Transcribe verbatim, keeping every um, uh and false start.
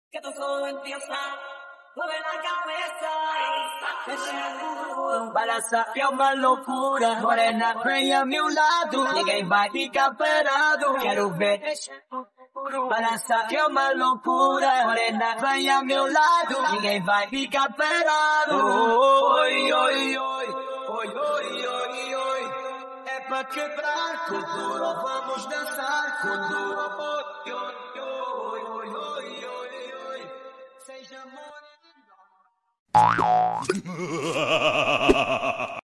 Que tu solo empieza, mueve la cabeza y deixa balança é uma loucura. Morena, vem a meu lado, ninguém vai ficar parado. Quero ver. Balança é uma loucura. Morena, vem a meu lado, ninguém vai ficar parado. Oi, oi, oi, oi, oi, oi, oi. É pra quebrar com duro, vamos dançar com duro. Oi, oi, oi, oi, oi, oi, oi. Seja morena.